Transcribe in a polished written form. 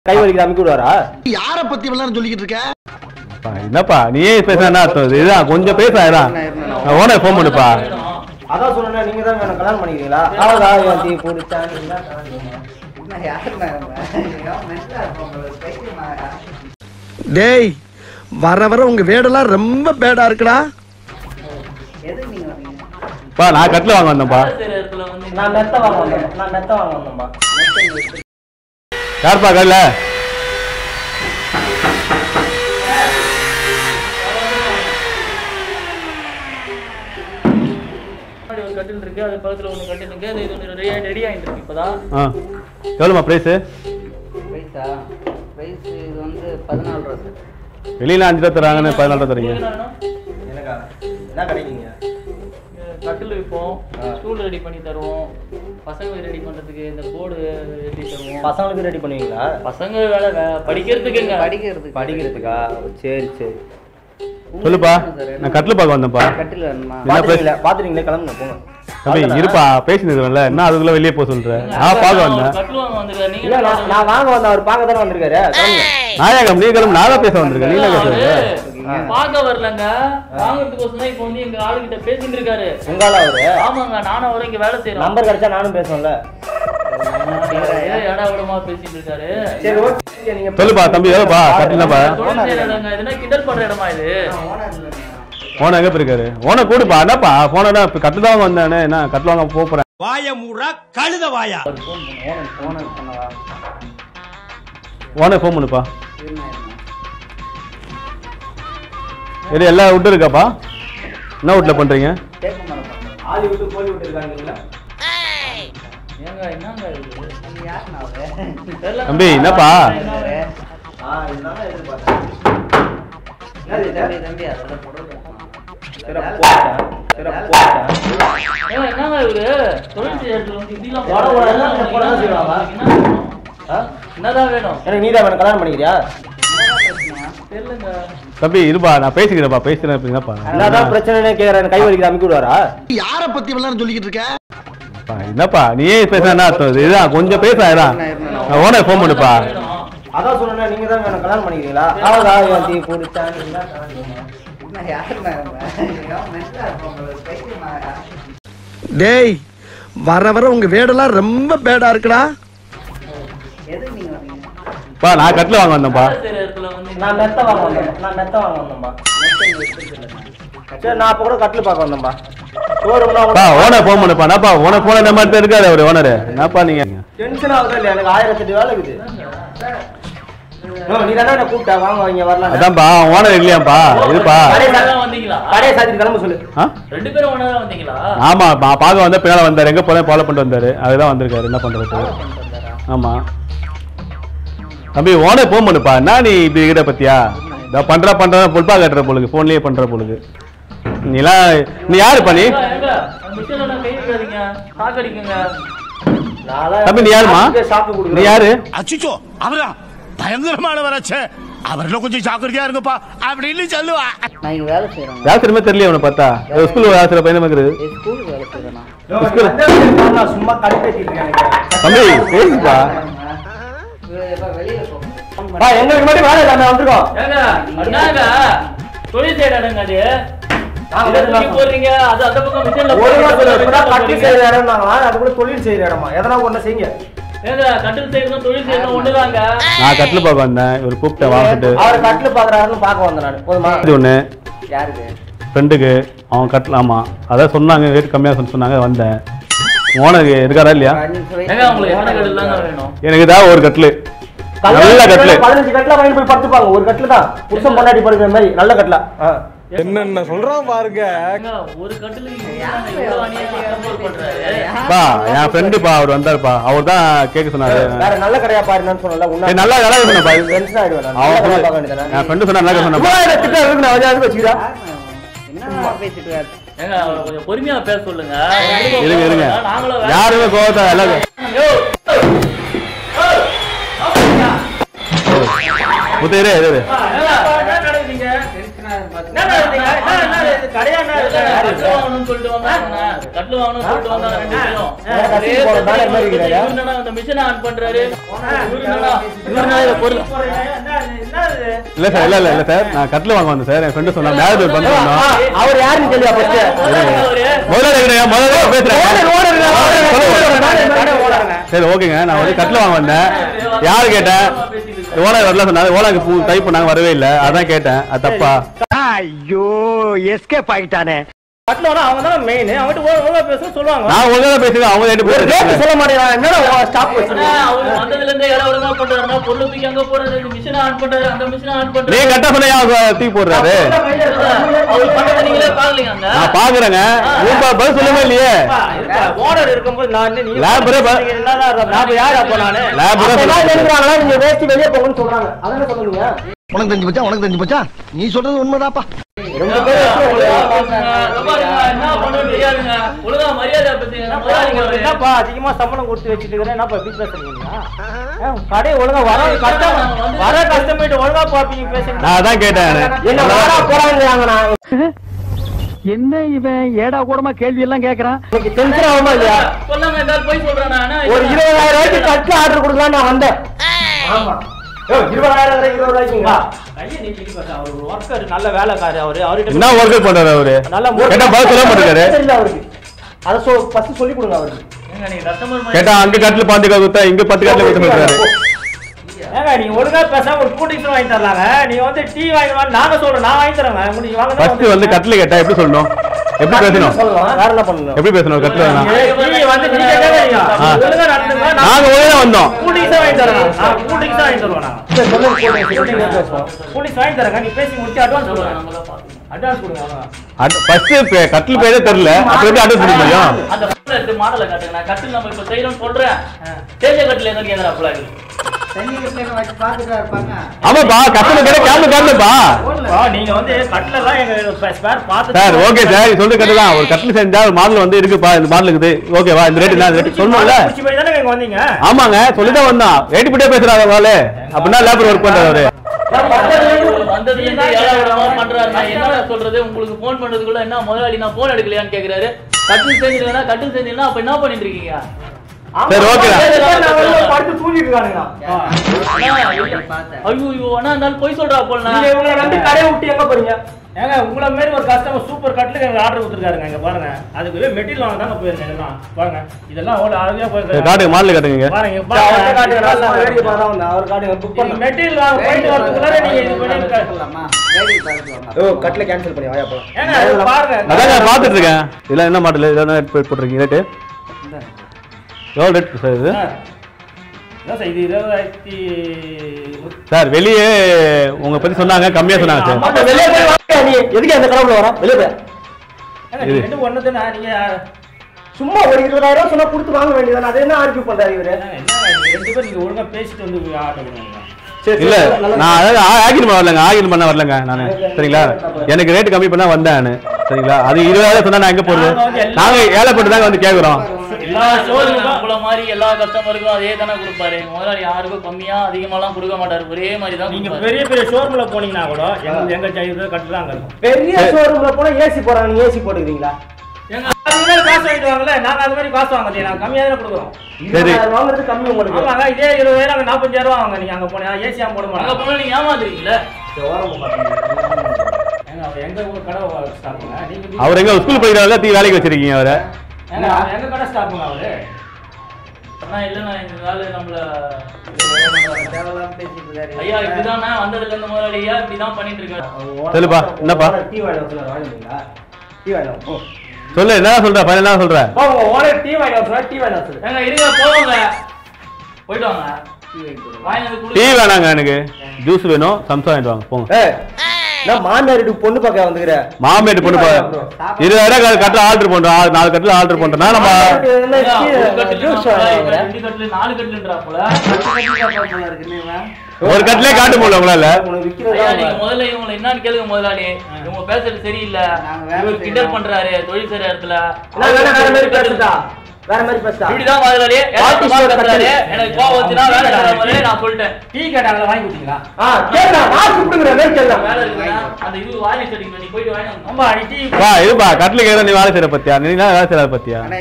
கை வலிக்கு அமுக்கி விடுவாரா? யார பத்தி எல்லாம் சொல்லிக்கிட்டு இருக்க? என்னப்பா நீயே பேச என்ன அர்த்தம்? இதுதான் கொஞ்சம் பேசாதா. ஓனர் ஃபோன் பண்ணுப்பா. அதான் சொன்னா நீங்க தான் என்ன கல்யாணம் பண்ணிக்கிறீங்களா? அவதா ஏந்தி குடிச்சானீங்களா? டேய் வர வர உங்க வேடெல்லாம் ரொம்ப பேடா இருக்குடா. பா நான் கட்டில வாங்க வந்தேன்ப்பா. நான் மெத்த வாங்க வந்தேன்பா. யார்ப்பா கல்ல? கட்டில் இருக்கு, அது பக்கத்துல ஒண்ணு கட்டில் இருக்கு, அது இது ரெடி ஆயிட்டு இருக்கு இப்பதான். எவ்வளோமா பிரைஸ்? பிரைஸா? பிரைஸ் இது வந்து 14 ரூபாய் சார். வெளியில 5 ரூபா தராங்கன்னு 14 ரூபா தரீங்க. என்னக்கா என்ன கிடைக்குங்க? கட்டில் விற்போம், ஸ்டூல் ரெடி பண்ணி தருவோம், பசங்களுக்கு ரெடி பண்றதுக்கு இந்த போர்டு ரெடி தருவோம். பசங்களுக்கு ரெடி பண்ணுவீங்களா? பசங்க வேலை படிக்கிறதுக்குங்க. படிக்கிறதுக்கா? சரி சரி சொல்லுப்பா. நான் கட்டில் பார்க்க வந்தேன்ப்பா. கட்டில் வேணுமா? பாத்துறீங்களே, கிளம்புங்க போங்க. தம்பி இருப்பா, பேசினு இருக்கல என்ன அதுக்குள்ள வெளியே போக சொல்றேன். நான் பார்க்க வந்தேன். கட்டில் வாங்க வந்திருக்காரு. இல்ல நான் வாங்க வந்தேன், அவர் பார்க்க தானே வந்திருக்காரு. நாயா நீ கிளம்பு, நான் தான் பேச வந்திருக்கேன். நீங்க பேசுறது பார்க்க வரலங்க, வாங்குறதுக்கோசம் தான் இப்போ வந்து எங்க ஆளுகிட்ட பேசிட்டு இருக்காரு. உங்கால அவரு? ஆமாங்க, நானும் அவரும் இங்க வேலை செய்யறோம். நம்பர் கிடைச்சா நானும் பேசுவேன்ல. ஏடா விடமா பேசிட்டு இருக்காரு. சரி ஓகே, நீங்க சொல்லுப்பா தம்பி. எவ்வளோப்பா கட்டிலப்பா? இதுனா கிண்டல் பண்ற இடமா இது? ஓனர் எங்க போயிருக்காரு? ஓனர் கூடுப்பா. என்னப்பா போனா கட்டில் தான் வந்தானே. என்ன கட்டில் வாங்க போறேன். வாய மூடா கழுத வாயா. ஓனர் ஃபோன் பண்ணுப்பா. சரி எல்லா விட்டு இருக்காப்பா? என்ன வீட்டில் பண்றீங்க? ஆதி விட்டு கோழி விட்டு இருக்காங்களா? ஏங்க என்னங்க இது? தம்பி என்னப்பா? இதுதான் எதிர்பார்த்தேன். தம்பி அதெல்லாம் போடுறது. ஏங்க என்னங்க இவரு தொழில் செய்யறது வந்து இதெல்லாம் என்னதான் வேணும்? எனக்கு நீதான் வேணும். கல்யாணம் பண்ணிக்கிறியா? தெரியலங்க தம்பி இருப்பா, நான் பேசிக்கிறேன்ப்பா. பேசுறேன். என்னப்பா என்னதான் பிரச்சனை கேக்குறேன். கை வலிக்கு அமுக்கி விடுவாரா? யார பத்தி எல்லாம் சொல்லிக்கிட்டு இருக்க? என்னப்பா நீயே பேச என்ன அர்த்தம்? இதுதான் கொஞ்சம் பேசாதா. ஓனர் ஃபோன் பண்ணுப்பா. அதான் சொன்னா நீங்க தான் வேணும். கல்யாணம் பண்ணிக்கிறீங்களா? அவதா ஏந்தி குடிச்சானீங்களா? டேய் வர வர உங்க வேடெல்லாம் ரொம்ப பேடா இருக்குடா. பா நான் கட்டில் வாங்க வந்தேன்ப்பா. நான் மெத்த வாங்க வந்தேன்பா. சரி நான் அப்ப கூட கட்டில் பார்க்க வந்தேன்பா. பா ஓனர் ஃபோன் பண்ணுப்பா. என்னப்பா ஓனர் ஃபோன் இந்த மாதிரி இருக்காரு அவரு ஓனர். என்னப்பா நீங்க டென்ஷன் ஆகுதா இல்லையா? எனக்கு 1008 வேலை இருக்குது. நீ தானே என்ன கூப்பிட்டா வாங்க இங்க வரலாம். அதான்ப்பா ஓனர் இல்லையாப்பா? இருப்பா வந்தீங்களா? கடையை சாத்திட்டு கிளம்ப சொல்லு. ரெண்டு பேரும் ஒண்ணா தான் வந்தீங்களா? ஆமா பார்க்க வந்த பின்னால வந்தாரு. எங்க போறேன் ஃபாலோ பண்ணிட்டு வந்தாரு. அதுதான் வந்திருக்காரு. என்ன பண்றது? ஆமா தம்பி ஓனர் ஃபோன் பண்ணுப்பா. என்ன நீ இப்படி இருக்கிற பத்தியா? இதை பண்ற பொறுப்பா கட்டுற பொழுது போன்லயே பண்ற பொழுது நீ யாரு பண்ணி? தம்பி நீ யாருமா? நீ யாரு? அச்சிச்சோ அவரா பயங்கரமானவராச்சே. அவர்ல கொஞ்சம் ஜாக்கிரதையா இருங்கப்பா அப்படின்னு சொல்லுவா. நான் இங்க வேலை செய்யறேன். வேலை செய்யறமே தெரியல அவனை பார்த்தா. ஸ்கூல் வேலை செய்யற பையன் இருக்குது. ஸ்கூல் வேலை செய்யறேனா? சும்மா கடி பேசிட்டு இருக்கேன். தம்பி பேசுப்பா. வெளியில போ. எங்களுக்கு மட்டும் வேலை இல்லாம வந்திருக்கோம். தொழில் செய்யறாங்க. போறீங்க அது அந்த பக்கம் கட்டில் செய்யற இடம் அது கூட தொழில் செய்யற இடமா? எதனா ஒண்ணு செய்யுங்க. கட்டில் செய்யணும் தொழில் செய்யணும் ஒண்ணுதாங்க. நான் கட்டில் பார்க்க வந்தேன். இவர் கூப்பிட்டேன் வாங்கிட்டு. அவர் கட்டில் பாக்குறாருன்னு பார்க்க வந்தேன் நான். போதுமா? இது ஒண்ணு யாருக்கு? ஃப்ரெண்டுக்கு. அவன் கட்டில். ஆமா அதான் சொன்னாங்க ரேட் கம்மியா சொன்னாங்க வந்தேன். ஓனருக்கு இருக்காரா இல்லையா? உங்களுக்கு எத்தனை கட்டில் தாங்க வேணும்? எனக்கு தான் ஒரு கட்டில். நல்ல கட்டில் 15 கட்டில வாங்கி போய் படுத்துப்பாங்க. ஒரு கட்டில் தான் புருஷன் பொண்டாட்டி படுக்கிற மாதிரி நல்ல கட்டில. என்னென்ன சொல்றான் பாருங்க. ஒரு கட்டிலுக்கு என் ஃப்ரெண்டுப்பா அவர் வந்தாருப்பா. அவர் தான் கேட்க சொன்னாரு. வேற நல்ல கடையா பாருன்னு சொன்னல. நல்லா கடை சொன்னப்பா. டென்ஷன் ஆயிடுவேன். என் ஃப்ரெண்டு சொன்னா நல்லா சொன்னா. என்ன பேசிட்டு இருக்காரு? ஏங்க அவரை கொஞ்சம் பொறுமையா பேச சொல்லுங்க. இருங்க யாருமே கோவத்தை எல்லாரும் முத்தையரே என்ன நடக்குதுங்க? என்ன நடக்குதுங்க? கடையாண்ணா கட்டில் வாங்கணும்னு சொல்லிட்டு வந்தாங்க. கட்டில் வாங்கணும்னு சொல்லிட்டு வந்தாங்க 2 பேரும். அந்த மிஷினை ஆன் பண்றாரு. இல்ல சார் இல்ல சார் நான் கட்டில் வாங்க வந்தேன் சார். என் ஃப்ரெண்டு சொன்னா மேரேஜ் ஒரு பண்ண அவர் யாருன்னு கேள்வியா சரி ஓகேங்க. நான் வந்து கட்டில் வாங்க வந்தேன். யாரு கேட்டேன்? ஓனர் வரல சொன்னாங்க. ஓனருக்கு டைப் பண்ணாங்க, வரவே இல்லை. அதான் கேட்டேன். அது தப்பா? ஐயோ எஸ்கேப் ஆகிட்டானே. அவங்க தான் மெயின். அவங்ககிட்ட ஒழுங்கா பேச சொல்லுவாங்க. நான் ஒழுங்கா பேசுவேன். அவங்க 2 பேரும் சொல்ல மாட்டேங்கிறாங்க. என்னடா ஸ்டாப் வச்சிருக்கீங்க? அவர் வந்ததுல இருந்தே எல்லாம் ஒழுங்கா பண்றாருன்னா பொருள் தூக்கி அங்க போறாரு, மிஷினை ஆன் பண்றாரு, அந்த மிஷினை ஆன் பண்றாரு. நீ கட்ட சொன்ன தூக்கி போடுறாரு. அவர் பண்ணத நீங்களே பாக்கலீங்க அங்க. நான் பாக்குறேங்க. பதில் சொல்லவே இல்லையே. ஓனர் இருக்கும்போது நான் நீங்க லேபரே நான் யார் அப்ப நானு லேபரே சொல்றாங்களா? நீங்க வேஸ்ட் வெளிய போங்கன்னு சொல்றாங்க. அதானே சொல்லுங்க. உனக்கு தெரிஞ்சு போச்சா நீ சொல்றது உண்மைதாப்பா. ரொம்ப பேர் என்ன பண்ணணும் தெரியாதுங்க. ஒழுங்கா மரியாதை பத்தி என்னப்பா அதிகமா சம்பளம் கொடுத்து வச்சிட்டு இருக்கேன். என்னப்பா எப்படி பேசுறீங்க? கடை ஒழுங்கா வர கஸ்டமர் ஒழுங்கா பாப்பீங்க பேசுங்க. நான் அதான் கேட்டேன். என்ன வாடா போறாங்கறாங்கனா என்ன இவன் ஏடா கூடமா கேள்வி எல்லாம் கேக்குறான். எனக்கு டென்ஷன் ஆகுமா இல்லையா? சொல்லாம ஏதாவது போய் சொல்றானா? ஒரு 20000 ரூபாய்க்கு கட்டு ஆர்டர் கொடுக்கலாம் நான் வந்தேன். ஆமா 20000 20 ரூபாய்க்குங்களா? ஐயா நீ கிட்ட பாத்தா அவர் வர்க்கர் நல்ல வேலைக்காரர். அவர்கிட்ட என்ன வர்க் பண்றாரு அவரு? நல்ல கேட்டா பதில் சொல்ல மாட்டேங்கிறாரு. தெரியல அவருக்கு. அத ஃபர்ஸ்ட் சொல்லி கொடுங்க அவருக்கு. ஏங்க நீ கஸ்டமர் கேட்டா அங்க கட்டில பாந்து குத்தா இங்க 10 கட்டில குத்த சொல்றாரு. ஏங்க நீ ஒழுங்கா பேசாம ஒரு கூல் ட்ரிங்க்ஸ் வாங்கி தரலாங்க. நீ வந்து டீ வாங்கி வா. நாங்க சொல்றோம் நான் வாங்கி தரேங்க. நீங்க வாங்க. ஃபர்ஸ்ட் வந்து கட்டில கேட்டா எப்படி சொல்லணும்? எப்படி பேசணும்? வேற என்ன பண்ணனும்? எப்படி பேசணும் கட்டில? நீ வந்து நீ கேட்காதீங்க. ஒழுங்கா நடந்துங்க. நாங்க ஒழுங்கா வந்தோம். கூல் ட்ரிங்க்ஸ் வாங்கி தரேன். கூல் ட்ரிங்க்ஸ் வாங்கி தருவோம் நான். சரி சொல்லுங்க கூல் ட்ரிங்க்ஸ் வாங்கி தரேங்க. நீ பேசி முடிச்சு அட்வான்ஸ் கொடுங்க. நம்மள பாத்து அட்வான்ஸ் கொடுங்க. ஃபர்ஸ்ட் கட்டில் பேரே தெரியல. அப்புறம் எப்படி அட்வான்ஸ் கொடுக்க முடியும்? அந்த எடுத்து மாடலை காட்டுங்க. நான் கட்டில் நம்ம இப்ப செய்யறோம்னு சொல்றேன். தேஜ கட்டில் என்ன கேக்குறா புலாக்கு? தண்ணி கட்டில வச்சு பாத்துட்டா இருப்பாங்க. ஆமாப்பா கஸ்டமர் கிட்ட காட்டுப்பா. நீங்க வந்து கட்டில எல்லாம் எங்க ஸ்பேர் பாத்து சார் ஓகே சார் சொல்றது கரெக்ட் தான். ஒரு கட்டில் செஞ்சா ஒரு மாடல் வந்து இருக்குப்பா. இந்த மாடல் இருக்குது. ஓகேவா? இந்த ரேட் என்ன ரேட் சொல்லணும்ல? குச்சி போய் தானே இங்க வந்தீங்க. ஆமாங்க சொல்லிதான் வந்தோம். ரேட் பிட்டே பேசுறாங்க வாளே. அப்படினா லேபர் வர்க் பண்றாரு. வந்ததுல இருந்து ஏழாவிடமா பண்றாரு. நான் என்ன சொல்றது? உங்களுக்கு போன் பண்றதுக்குள்ள என்ன முதலாளி நான் போன் எடுக்கலையான்னு கேக்குறாரு. கட்டில் செஞ்சிருக்கா? கட்டில் செஞ்சீங்கன்னா அப்ப என்ன பண்ணிட்டு இருக்கீங்க? சரி ஓகே படுத்து தூங்கிட்டு இருக்கானுங்க. ஐயோ அண்ணா அந்த போய் சொல்றா போலனா. நீங்க இவங்க ரெண்டு கடையை விட்டு எங்க போறீங்க? ஏங்க உங்கள மாதிரி ஒரு கஸ்டமர் சூப்பர் கட்லுக்கு எனக்கு ஆர்டர் கொடுத்துருக்காருங்க. இங்க பாருங்க. அதுக்கு மெட்டீரியல் வாங்க தாங்க போயிருக்கேன். இதெல்லாம் பாருங்க. இதெல்லாம் அவ்வளவு அழகா போயிருக்காங்க. காட்டுங்க மாடல் காட்டுங்க. பாருங்க பாருங்க காட்டுங்க. நான் வேடிக்கை பார்த்தா அவர் காட்டுங்க புக் பண்ண மெட்டீரியல் வாங்க போயிட்டு வரதுக்குள்ள நீங்க இது பண்ணி சொல்லலாமா? வேடிக்கை பார்த்துட்டு ஓ கட்ல கேன்சல் பண்ணி வாயா போலாம். ஏங்க பாருங்க. அதான் பாத்துட்டு இருக்கேன். இதெல்லாம் என்ன மாடல்? இதெல்லாம் ரேட் போட்டுருக்கீங்க ரேட்? எவ்வளவு ரேட் சார் இது? இது 20,000 சார் வெளியே உங்க பத்தி சொன்னாங்க கம்மியா சொன்னாங்க சார். அப்ப வெளிய போய் வாங்க. நீ எதுக்கு அந்த கடைக்குள்ள வர? வெளிய போய். இது ரெண்டு ஒண்ணதுனா நீங்க சும்மா ஒரு 20,000 சொன்னா கொடுத்து வாங்க வேண்டியதானே. அது என்ன ஆர்கியூ பண்றாரு இவரு? என்ன ரெண்டு பேரும் நீங்க ஒழுங்கா பேசிட்டு வந்து ஆர்டர் பண்ணுங்க. இல்ல நான் ஆகின் வரலங்க. ஆகின் பண்ண வரலங்க நானு. சரிங்களா? எனக்கு ரேட் கம்மி பண்ணா வந்தேன். சரிங்களா? அது 20,000 சொன்னா நான் எங்க போறது? நாங்க ஏழைப்பட்டு தாங்க வந்து கேக்குறோம். எல்லா ஷோரூம் உங்கள மாதிரி எல்லா கஸ்டமருக்கும் அதே தானே கொடுப்பாரு. முதலாளி யாருக்கும் கம்மியா அதிகமாலாம் கொடுக்க மாட்டாரு. ஒரே மாதிரி தான். நீங்க பெரிய பெரிய ஷோரூம்ல போனீங்கன்னா கூட எங்க ஜெயிது கட்டறாங்க. பெரிய ஷோரூம்ல போனா ஏசி போறாங்க. நீங்க ஏசி போடுறீங்களா? எங்க அதுல காசு வாங்கிட்டு வாங்கல. நாங்க அது மாதிரி காசு வாங்கல. நாங்க கம்மியா தான் கொடுக்குறோம். சரி வாங்குறது கம்மி உங்களுக்கு. ஆமாங்க இதே 20,000 அங்க 45,000 ரூபாய் வாங்க. நீங்க அங்க போனா ஏசி ஆம் போட மாட்டாங்க. அங்க போனா நீங்க ஏமாத்துறீங்கல. ஓரமா பாத்தீங்க. ஏங்க அவர் எங்க ஒரு கடை ஸ்டாப்புங்க. நீங்க அவர் எங்க ஸ்கூல் படிக்கறாங்க தீ வேலைக்கு வச்சிருக்கீங்க அவரை. ஏங்க எங்க கடை ஸ்டாப்புங்க அவரு. அண்ணா இல்லண்ணா இந்த வேலை நம்மள தேவலாம் பேசிட்டு இருக்காரு. ஐயா இப்படிதான் வந்ததுல இருந்து முதலாளி ஐயா இப்படிதான் பண்ணிட்டு இருக்காரு. சொல்லுப்பா என்னப்பா? டீ வாங்கி வர வாங்குவீங்களா? டீ வாங்கி வா. சொல்லு என்ன சொல்ற? பையன் என்ன சொல்ற? போங்க ஓனர் டீ வாங்கி வர டீ வாங்கி வர. ஏங்க இருங்க போங்க. போய்ட்டு வாங்க. வாங்கி வந்து குடு. டீ வேணாங்க எனக்கு. ஜூஸ் வேணும். சம்சா வாங்கிட்டு வாங்க போங்க. நான் மாமியாருக்கு பொண்ணு பார்க்க வந்துக்கற. மாமியாருக்கு பொண்ணு பார்க்க 20,000 கட்டல ஆர்டர் பண்றோம். 4 கட்டல ஆர்டர் பண்றோம்னா நம்ம ஜூஸ் ரெண்டு கட்டல 4 கட்டலன்றா போல. ஒரு கட்டலே காட்ட முடியல உங்களால. ஐயா நீங்க முதல்ல இவங்க என்னன்னு கேளுங்க முதலாளி. இவங்க பேசுறது சரியில்லை. இவர் கிண்டல் பண்றாரு தொழில் செய்யற இடத்துல. வேற மாதிரி பேசுதா? வேற மாதிரி பேசுறா. இப்படிதான் முதலாளி எனக்கு கோவம் வந்துச்சுன்னா வேலை செய்யற முதல்ல நான் சொல்லிட்டேன். டீ கேட்டாங்களா வாங்கி கொடுத்தீங்களா? கேட்டா நான் கூப்பிடுங்கற வேலை செல்லாம். வேலை இருக்குன்னா அந்த இது வாங்கி செட்டிங் பண்ணி போயிட்டு வாங்க. அம்மா டீ இதுப்பா கட்லுக்கு ஏதோ நீ வேலை செய்யற பத்தியா? நீ வேலை செய்யற பத்தியா?